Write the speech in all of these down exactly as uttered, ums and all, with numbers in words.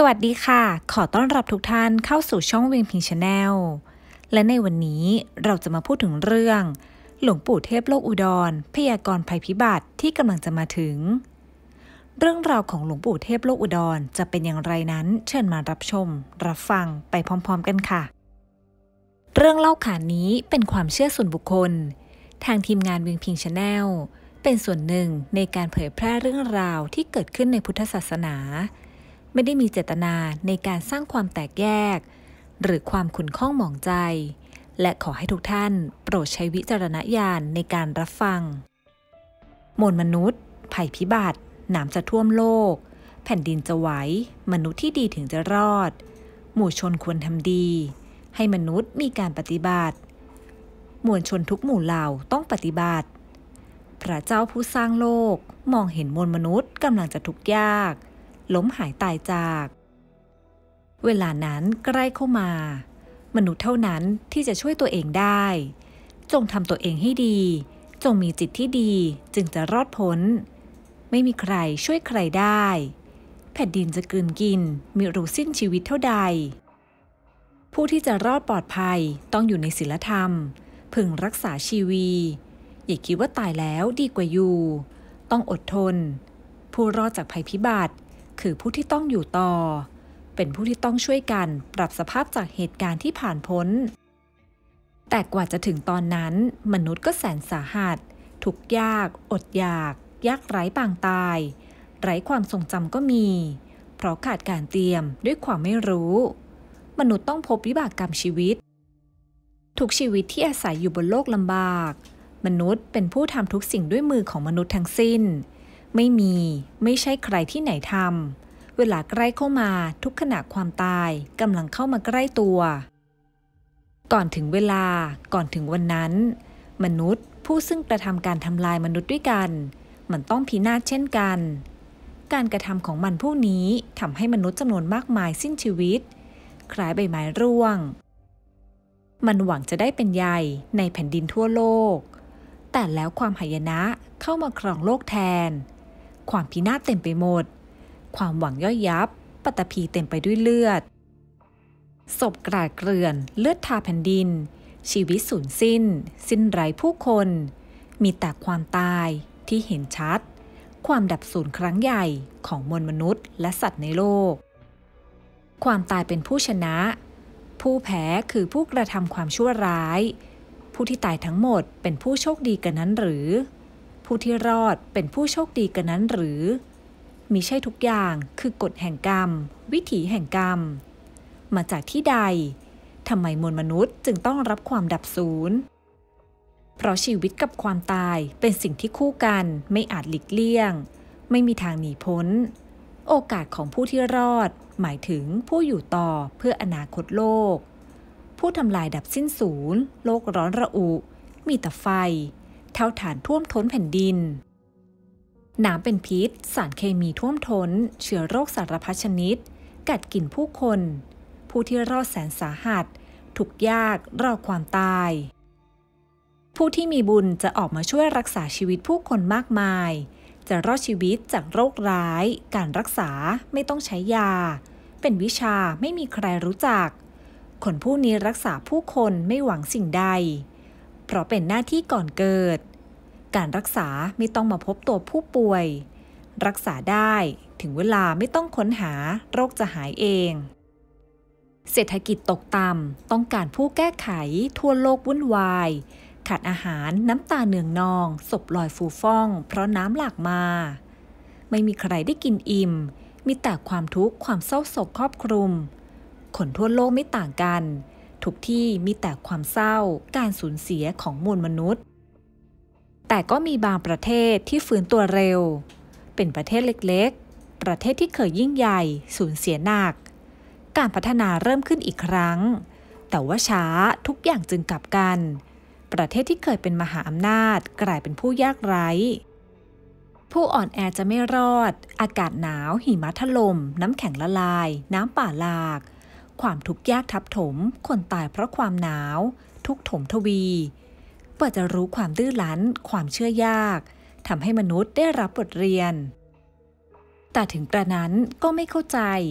วัสดีค่ะ ขอต้อนรับทุกท่านเข้าสู่ช่องเวียงพิงชาแนลและในวันนี้เราจะมาพูดถึงเรื่องหลวงปู่เทพโลกอุดรพยากรณ์ภัยพิบัติที่กำลังจะมาถึงเรื่องราวของหลวงปู่เทพโลกอุดรจะเป็นอย่างไรนั้นเชิญมารับชมรับฟังไปพร้อมๆกันค่ะเรื่องเล่าขานนี้เป็นความเชื่อส่วนบุคคลทางทีมงานเวียงพิงชาแนลเป็นส่วนหนึ่งในการเผยแพร่เรื่องราวที่เกิดขึ้นในพุทธศาสนาไม่ได้มีเจตนาในการสร้างความแตกแยกหรือความขุ่นข้องหมองใจและขอให้ทุกท่านโปรดใช้วิจารณญาณในการรับฟังมวลมนุษย์ภัยพิบัติน้ำจะท่วมโลกแผ่นดินจะไหวมนุษย์ที่ดีถึงจะรอดหมู่ชนควรทำดีให้มนุษย์มีการปฏิบัติมวลชนทุกหมู่เหล่าต้องปฏิบัติพระเจ้าผู้สร้างโลกมองเห็นมวลมนุษย์กำลังจะทุกข์ยากล้มหายตายจากเวลานั้นใกล้เข้ามามนุษย์เท่านั้นที่จะช่วยตัวเองได้จงทำตัวเองให้ดีจงมีจิตที่ดีจึงจะรอดพ้นไม่มีใครช่วยใครได้แผ่นดินจะกลืนกินมิรู้สิ้นชีวิตเท่าใดผู้ที่จะรอดปลอดภัยต้องอยู่ในศีลธรรมพึงรักษาชีวีอย่าคิดว่าตายแล้วดีกว่าอยู่ต้องอดทนผู้รอดจากภัยพิบัติคือผู้ที่ต้องอยู่ต่อเป็นผู้ที่ต้องช่วยกันปรับสภาพจากเหตุการณ์ที่ผ่านพ้นแต่กว่าจะถึงตอนนั้นมนุษย์ก็แสนสาหัสทุกข์ยากอดอยากยากไร้ปางตายไร้ความทรงจำก็มีเพราะขาดการเตรียมด้วยความไม่รู้มนุษย์ต้องพบวิบากกรรมชีวิตทุกชีวิตที่อาศัยอยู่บนโลกลำบากมนุษย์เป็นผู้ทำทุกสิ่งด้วยมือของมนุษย์ทั้งสิ้นไม่มีไม่ใช่ใครที่ไหนทำเวลาใกล้เข้ามาทุกขณะความตายกำลังเข้ามาใกล้ตัวก่อนถึงเวลาก่อนถึงวันนั้นมนุษย์ผู้ซึ่งกระทำการทำลายมนุษย์ด้วยกันมันต้องพินาศเช่นกันการกระทำของมันผู้นี้ทำให้มนุษย์จำนวนมากมายสิ้นชีวิตคล้ายใบไม้ร่วงมันหวังจะได้เป็นใหญ่ในแผ่นดินทั่วโลกแต่แล้วความหายนะเข้ามาครองโลกแทนความพินาศเต็มไปหมดความหวังย่อยยับปัตภีเต็มไปด้วยเลือดศพกราดเกลื่อนเลือดทาแผ่นดินชีวิตสูญสิ้นสิ้นไร้ผู้คนมีแต่ความตายที่เห็นชัดความดับสูญครั้งใหญ่ของมวลมนุษย์และสัตว์ในโลกความตายเป็นผู้ชนะผู้แพ้คือผู้กระทำความชั่วร้ายผู้ที่ตายทั้งหมดเป็นผู้โชคดีกันนั้นหรือผู้ที่รอดเป็นผู้โชคดีกันนั้นหรือมิใช่ทุกอย่างคือกฎแห่งกรรมวิถีแห่งกรรมมาจากที่ใดทำไมมวลมนุษย์จึงต้องรับความดับสูญเพราะชีวิตกับความตายเป็นสิ่งที่คู่กันไม่อาจหลีกเลี่ยงไม่มีทางหนีพ้นโอกาสของผู้ที่รอดหมายถึงผู้อยู่ต่อเพื่ออนาคตโลกผู้ทำลายดับสิ้นศูนย์โลกร้อนระอุมีแต่ไฟเท่าฐานท่วมท้นแผ่นดินน้ำเป็นพิษสารเคมีท่วมท้นเชื้อโรคสารพัดชนิดกัดกินผู้คนผู้ที่รอดแสนสาหัสทุกข์ยากรอความตายผู้ที่มีบุญจะออกมาช่วยรักษาชีวิตผู้คนมากมายจะรอดชีวิตจากโรคร้ายการรักษาไม่ต้องใช้ยาเป็นวิชาไม่มีใครรู้จักคนผู้นี้รักษาผู้คนไม่หวังสิ่งใดเพราะเป็นหน้าที่ก่อนเกิดการรักษาไม่ต้องมาพบตัวผู้ป่วยรักษาได้ถึงเวลาไม่ต้องค้นหาโรคจะหายเองเศรษฐกิจตกต่ำต้องการผู้แก้ไขทั่วโลกวุ่นวายขาดอาหารน้ำตาเนืองนองศพลอยฟูฟ่องเพราะน้ำหลากมาไม่มีใครได้กินอิ่มมีแต่ความทุกข์ความเศร้าโศกครอบคลุมคนทั่วโลกไม่ต่างกันทุกที่มีแต่ความเศร้าการสูญเสียของมวลมนุษย์แต่ก็มีบางประเทศที่ฟื้นตัวเร็วเป็นประเทศเล็กๆประเทศที่เคยยิ่งใหญ่สูญเสียหนักการพัฒนาเริ่มขึ้นอีกครั้งแต่ว่าช้าทุกอย่างจึงกลับกันประเทศที่เคยเป็นมหาอำนาจกลายเป็นผู้ยากไร้ผู้อ่อนแอจะไม่รอดอากาศหนาวหิมะถล่มน้ำแข็งละลายน้ำป่าหลากความทุกข์ยากทับถมคนตายเพราะความหนาวทุกถมทวีเพื่อจะรู้ความดื้อรั้นความเชื่อยากทำให้มนุษย์ได้รับบทเรียนแต่ถึงกระนั้นก็ไม่เข้าใจเพ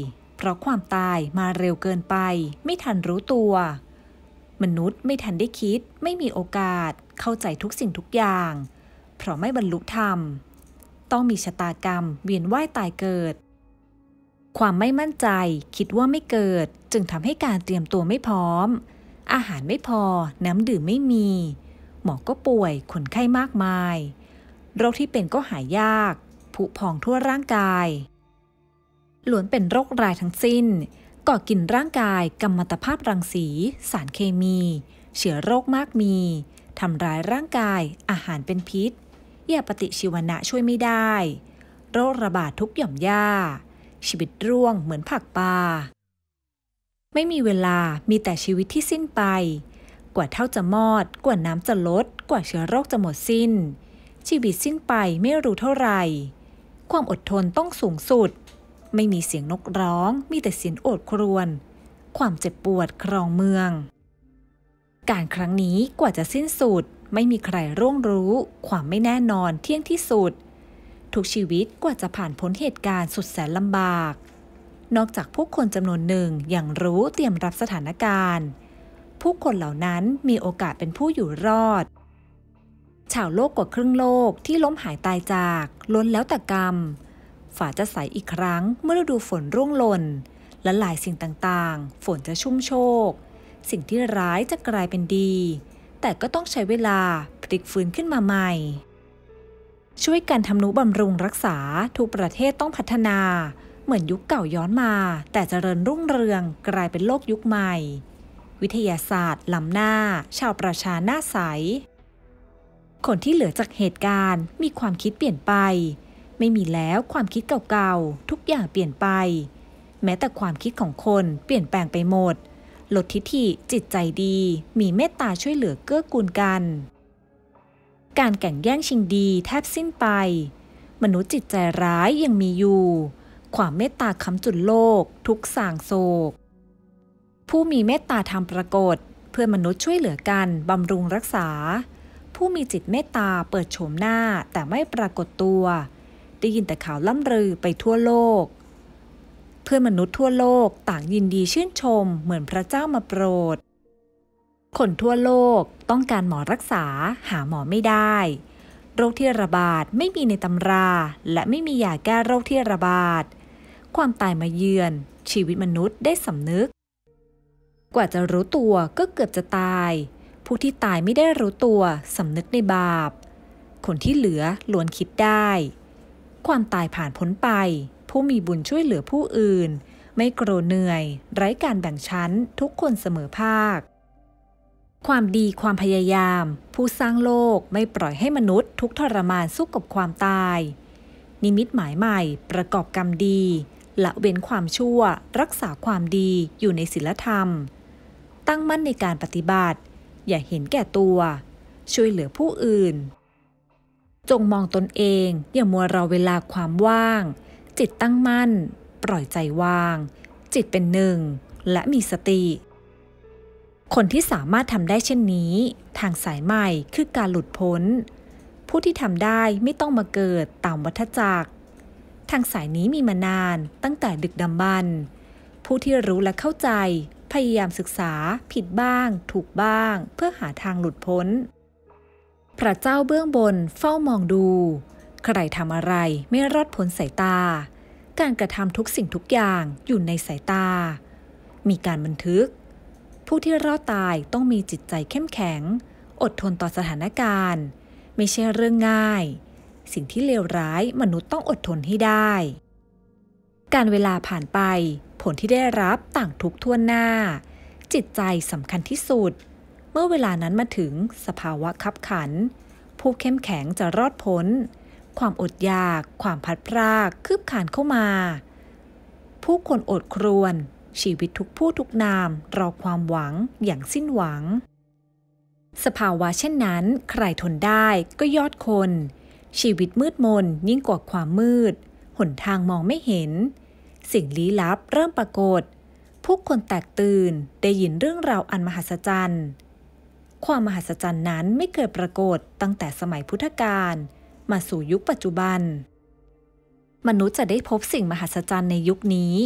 เพราะความตายมาเร็วเกินไปไม่ทันรู้ตัวมนุษย์ไม่ทันได้คิดไม่มีโอกาสเข้าใจทุกสิ่งทุกอย่างเพราะไม่บรรลุธรรมต้องมีชะตากรรมเวียนว่ายตายเกิดความไม่มั่นใจคิดว่าไม่เกิดจึงทำให้การเตรียมตัวไม่พร้อมอาหารไม่พอน้ำดื่มไม่มีหมอก็ป่วยคนไข้มากมายโรคที่เป็นก็หายากผุพองทั่วร่างกายล้วนเป็นโรคร้ายทั้งสิ้นก่อกินร่างกายกัมมันตภาพรังสีสารเคมีเชื้อโรคมากมีทำร้ายร่างกายอาหารเป็นพิษยาปฏิชีวนะช่วยไม่ได้โรคระบาดทุกหย่อมย่าชีวิตร่วงเหมือนผักปลาไม่มีเวลามีแต่ชีวิตที่สิ้นไปกว่าเท่าจะมอดกว่าน้ำจะลดกว่าเชื้อโรคจะหมดสิ้นชีวิตสิ้นไปไม่รู้เท่าไหร่ความอดทนต้องสูงสุดไม่มีเสียงนกร้องมีแต่เสียงโอดครวญความเจ็บปวดครองเมืองการครั้งนี้กว่าจะสิ้นสุดไม่มีใครร่วงรู้ความไม่แน่นอนเที่ยงที่สุดทุกชีวิตกว่าจะผ่านพ้นเหตุการณ์สุดแสนลำบากนอกจากผู้คนจำนวนหนึ่งอย่างรู้เตรียมรับสถานการณ์ผู้คนเหล่านั้นมีโอกาสเป็นผู้อยู่รอดชาวโลกกว่าครึ่งโลกที่ล้มหายตายจากล้นแล้วแต่กรรมฝาจะใสอีกครั้งเมื่อฤดูฝนร่วงหล่นและหลายสิ่งต่างๆฝนจะชุ่มโชคสิ่งที่ร้ายจะกลายเป็นดีแต่ก็ต้องใช้เวลาพลิกฟื้นขึ้นมาใหม่ช่วยกันทำนุบำรุงรักษาทุกประเทศต้องพัฒนาเหมือนยุคเก่าย้อนมาแต่เจริญรุ่งเรืองกลายเป็นโลกยุคใหม่วิทยาศาสตร์ล้ำหน้าชาวประชาหน้าใสคนที่เหลือจากเหตุการณ์มีความคิดเปลี่ยนไปไม่มีแล้วความคิดเก่าๆทุกอย่างเปลี่ยนไปแม้แต่ความคิดของคนเปลี่ยนแปลงไปหมดลดทิฐิจิตใจดีมีเมตตาช่วยเหลือเกื้อกูลกันการแข่งแย่งชิงดีแทบสิ้นไปมนุษย์จิตใจร้ายยังมีอยู่ความเมตตาค้ำจุนโลกทุกส่างโศกผู้มีเมตตาธรรมปรากฏเพื่อมนุษย์ช่วยเหลือกันบำรุงรักษาผู้มีจิตเมตตาเปิดโฉมหน้าแต่ไม่ปรากฏตัวได้ยินแต่ข่าวล่ำลือไปทั่วโลกเพื่อนมนุษย์ทั่วโลกต่างยินดีชื่นชมเหมือนพระเจ้ามาโปรดคนทั่วโลกต้องการหมอรักษาหาหมอไม่ได้โรคที่ระบาดไม่มีในตำราและไม่มียาแก้โรคที่ระบาดความตายมาเยือนชีวิตมนุษย์ได้สำนึกกว่าจะรู้ตัวก็เกือบจะตายผู้ที่ตายไม่ได้รู้ตัวสำนึกในบาปคนที่เหลือล้วนคิดได้ความตายผ่านพ้นไปผู้มีบุญช่วยเหลือผู้อื่นไม่โกรธเหนื่อยไร้การแบ่งชั้นทุกคนเสมอภาคความดีความพยายามผู้สร้างโลกไม่ปล่อยให้มนุษย์ทุกทรมานสู้กับความตายนิมิตหมายใหม่ประกอบกรรมดีละเว้นความชั่วรักษาความดีอยู่ในศีลธรรมตั้งมั่นในการปฏิบัติอย่าเห็นแก่ตัวช่วยเหลือผู้อื่นจงมองตนเองอย่ามัวรอเวลาความว่างจิตตั้งมั่นปล่อยใจวางจิตเป็นหนึ่งและมีสติคนที่สามารถทำได้เช่นนี้ทางสายใหม่คือการหลุดพ้นผู้ที่ทำได้ไม่ต้องมาเกิดตามวัฏจักรทางสายนี้มีมานานตั้งแต่ดึกดำบรรพ์ผู้ที่รู้และเข้าใจพยายามศึกษาผิดบ้างถูกบ้างเพื่อหาทางหลุดพ้นพระเจ้าเบื้องบนเฝ้ามองดูใครทำอะไรไม่รอดพ้นสายตาการกระทำทุกสิ่งทุกอย่างอยู่ในสายตามีการบันทึกผู้ที่รอดตายต้องมีจิตใจเข้มแข็งอดทนต่อสถานการณ์ไม่ใช่เรื่องง่ายสิ่งที่เลวร้ายมนุษย์ต้องอดทนให้ได้การเวลาผ่านไปผลที่ได้รับต่างทุกข์ทั่วหน้าจิตใจสำคัญที่สุดเมื่อเวลานั้นมาถึงสภาวะคับขันผู้เข้มแข็งจะรอดพ้นความอดอยากความพัดพรากคืบคลานเข้ามาผู้คนอดครวญชีวิตทุกผู้ทุกนามรอความหวังอย่างสิ้นหวังสภาวะเช่นนั้นใครทนได้ก็ยอดคนชีวิตมืดมนยิ่งกว่าความมืดหนทางมองไม่เห็นสิ่งลี้ลับเริ่มปรากฏผู้คนแตกตื่นได้ยินเรื่องราวอันมหัศจรรย์ความมหัศจรรย์นั้นไม่เคยปรากฏตั้งแต่สมัยพุทธกาลมาสู่ยุคปัจจุบันมนุษย์จะได้พบสิ่งมหัศจรรย์ในยุคนี้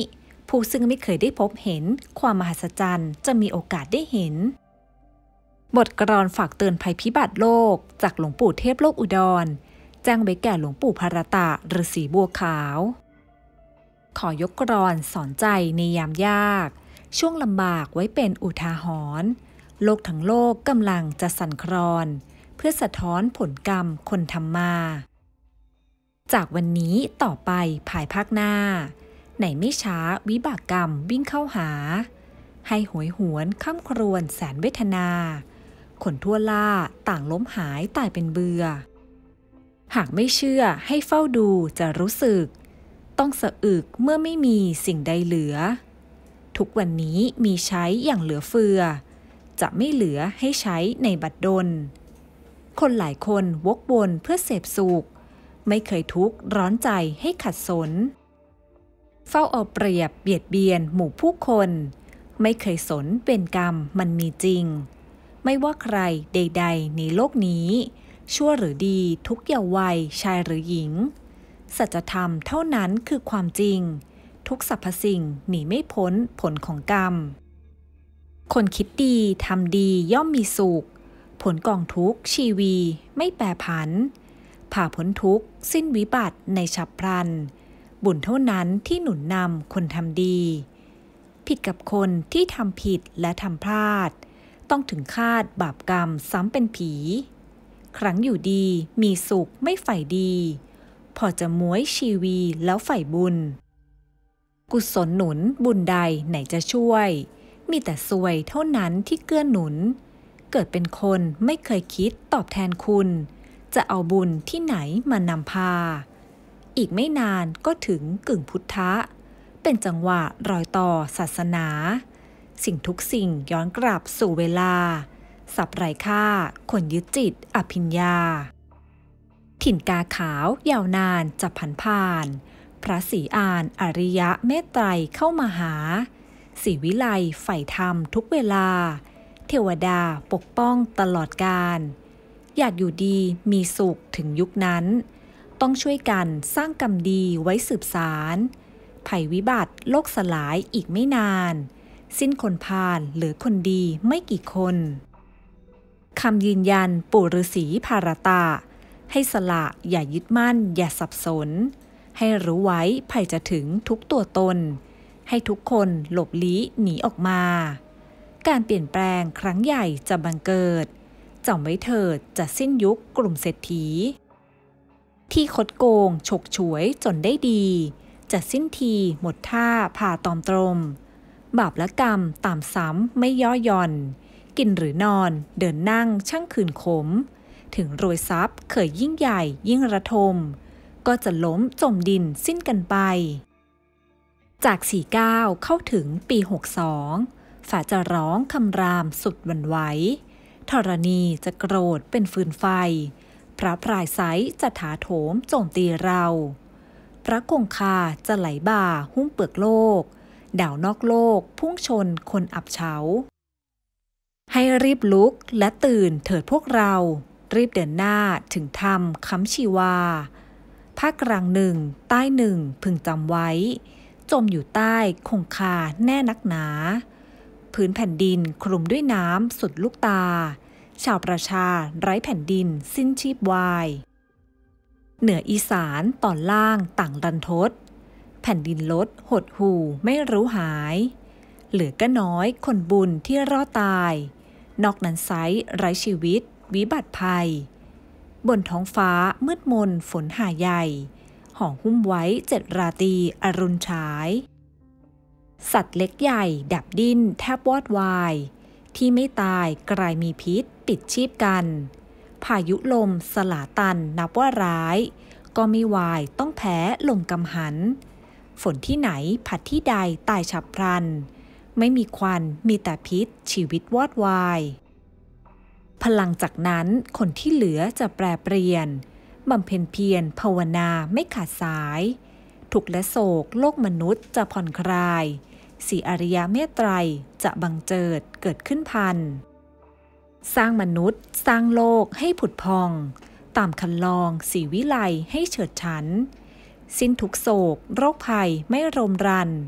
ผู้ซึ่งไม่เคยได้พบเห็นความมหัศจรรย์จะมีโอกาสได้เห็นบทกลอนฝากเตือนภัยพิบัติโลกจากหลวงปู่เทพโลกอุดรแจ้งไว้แก่หลวงปู่ภารตะฤาษีบัวขาวขอยกกลอนสอนใจในยามยากช่วงลำบากไว้เป็นอุทาหรณ์โลกทั้งโลกกำลังจะสั่นคลอนเพื่อสะท้อนผลกรรมคนทำมาจากวันนี้ต่อไปภายภาคหน้าไหนไม่ช้าวิบากกรรมวิ่งเข้าหาให้โหยหวนข้ามครวญแสนเวทนาคนทั่วล่าต่างล้มหายตายเป็นเบื่อหากไม่เชื่อให้เฝ้าดูจะรู้สึกต้องสะอึกเมื่อไม่มีสิ่งใดเหลือทุกวันนี้มีใช้อย่างเหลือเฟือจะไม่เหลือให้ใช้ในบัดดลคนหลายคนวกวนเพื่อเสพสุขไม่เคยทุกข์ร้อนใจให้ขัดสนเฝ้าเอาเปรียบเบียดเบียนหมู่ผู้คนไม่เคยสนเป็นกรรมมันมีจริงไม่ว่าใครใดๆในโลกนี้ชั่วหรือดีทุกเยาว์วัยชายหรือหญิงสัจธรรมเท่านั้นคือความจริงทุกสรรพสิ่งหนีไม่พ้นผลของกรรมคนคิดดีทำดีย่อมมีสุขผลกองทุกชีวีไม่แปรผันผ่าพ้นทุกสิ้นวิบัติในฉับพลันบุญเท่านั้นที่หนุนนำคนทำดีผิดกับคนที่ทำผิดและทำพลาดต้องถึงคาดบาปกรรมซ้ำเป็นผีครั้งอยู่ดีมีสุขไม่ใฝ่ดีพอจะม้วยชีวีแล้วใฝ่บุญกุศลหนุนบุญใดไหนจะช่วยมีแต่ซวยเท่านั้นที่เกื้อหนุนเกิดเป็นคนไม่เคยคิดตอบแทนคุณจะเอาบุญที่ไหนมานำพาอีกไม่นานก็ถึงกึ่งพุทธะเป็นจังหวะรอยต่อศาสนาสิ่งทุกสิ่งย้อนกลับสู่เวลาสับไร้ค่าคนยึดจิตอภิญญาถิ่นกาขาวยาวนานจะผันผ่านพระศรีอานอริยะเมตไตรเข้ามาหาศรีวิไลใฝ่ธรรมทุกเวลาเทวดาปกป้องตลอดกาลอยากอยู่ดีมีสุขถึงยุคนั้นต้องช่วยกันสร้างกรรมดีไว้สืบสารภัยวิบัติโลกสลายอีกไม่นานสิ้นคนพาลเหลือคนดีไม่กี่คนคำยืนยันปู่ฤาษีภารตะให้สละอย่ายึดมั่นอย่าสับสนให้รู้ไว้ภัยจะถึงทุกตัวตนให้ทุกคนหลบลี้หนีออกมาการเปลี่ยนแปลงครั้งใหญ่จะบังเกิดจำไว้เถิดจะสิ้นยุคกลุ่มเศรษฐีที่คดโกงฉกฉวยจนได้ดีจะสิ้นทีหมดท่าผ่าตอมตรมบาปและกรรมตามซ้ำไม่ย่อหย่อนกินหรือนอนเดินนั่งช่างขืนขมถึงรวยทรัพย์เคยยิ่งใหญ่ยิ่งระทมก็จะล้มจมดินสิ้นกันไปจากสี่เก้าเข้าถึงปีหกสองฝาจะร้องคำรามสุดหวั่นไหวธรณีจะโกรธเป็นฟืนไฟพระพรายไซจะถาโถมโจมตีเราพระคงคาจะไหลบ่าหุ้มเปลือกโลกดาวนอกโลกพุ่งชนคนอับเฉาให้รีบลุกและตื่นเถิดพวกเรารีบเดินหน้าถึงธรรมค้ำชีวาภาคกลางหนึ่งใต้หนึ่งพึงจำไว้จมอยู่ใต้คงคาแน่นักหนาพื้นแผ่นดินคลุมด้วยน้ำสุดลูกตาชาวประชาไร้แผ่นดินสิ้นชีพวายเหนืออีสานตอนล่างต่างรันทดแผ่นดินลดหดหู่ไม่รู้หายเหลือก็น้อยคนบุญที่รอดตายนอกนั้นไซไร้ชีวิตวิบัติภัยบนท้องฟ้ามืดมนฝนหาใหญ่ห่อหุ้มไว้เจ็ดราตรีอรุณฉายสัตว์เล็กใหญ่ดับดิ้นแทบวอดวายที่ไม่ตายกลายมีพิษปิดชีพกันพายุลมสลาตันนับว่าร้ายก็ไม่วายต้องแพ้ลมกำหันฝนที่ไหนผัดที่ใดตายฉับพลันไม่มีควันมีแต่พิษชีวิตวอดวายพลังจากนั้นคนที่เหลือจะแปรเปลี่ยนบำเพ็ญเพียรภาวนาไม่ขาดสายทุกข์และโศกโลกมนุษย์จะผ่อนคลายสีอริยเมตไตรจะบังเจิดเกิดขึ้นพันสร้างมนุษย์สร้างโลกให้ผุดพองตามคันลองสีวิไลให้เฉิดฉันสิ้นทุกโศกโรคภัยไม่รมรัน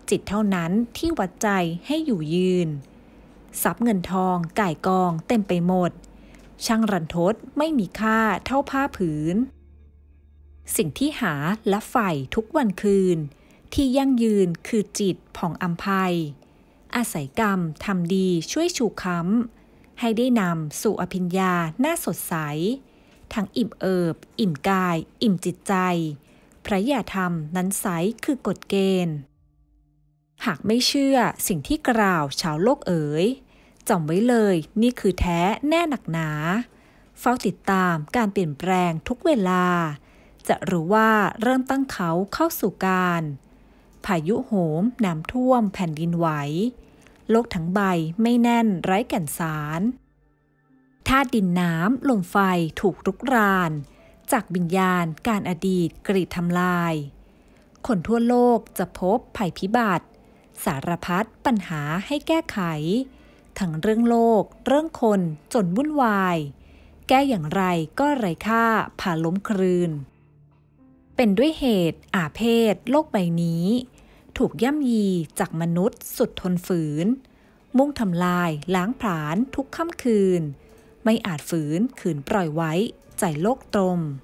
จิตเท่านั้นที่วัดใจให้อยู่ยืนทรัพย์เงินทองก่ายกองเต็มไปหมดช่างรันทดไม่มีค่าเท่าผ้าผืนสิ่งที่หาและใฝ่ทุกวันคืนที่ยั่งยืนคือจิตผ่องอำไพอาศัยกรรมทำดีช่วยชูค้ำให้ได้นำสู่อภิญญาหน้าสดใสทั้งอิ่มเอิบอิ่มกาย อิ่มจิตใจพระยาธรรมนั้นใสคือกฎเกณฑ์หากไม่เชื่อสิ่งที่กล่าวชาวโลกเอ๋ยจำไว้เลยนี่คือแท้แน่หนักหนาเฝ้าติดตามการเปลี่ยนแปลงทุกเวลาจะรู้ว่าเริ่มตั้งเขาเข้าสู่การพายุโหมน้ำท่วมแผ่นดินไหวโลกทั้งใบไม่แน่นไร้แก่นสารธาตุดินน้ำลมไฟถูกรุกรานจากวิญญาณการอดีตกรีดทำลายคนทั่วโลกจะพบภัยพิบัติสารพัดปัญหาให้แก้ไขทั้งเรื่องโลกเรื่องคนจนวุ่นวายแก้อย่างไรก็ไร้ค่าผ่าล้มคลืนเป็นด้วยเหตุอาเพศโลกใบนี้ถูกย่ำยีจากมนุษย์สุดทนฝืนมุ่งทำลายล้างผลาญทุกค่ำคืนไม่อาจฝืนขืนปล่อยไว้ใจโลกตรม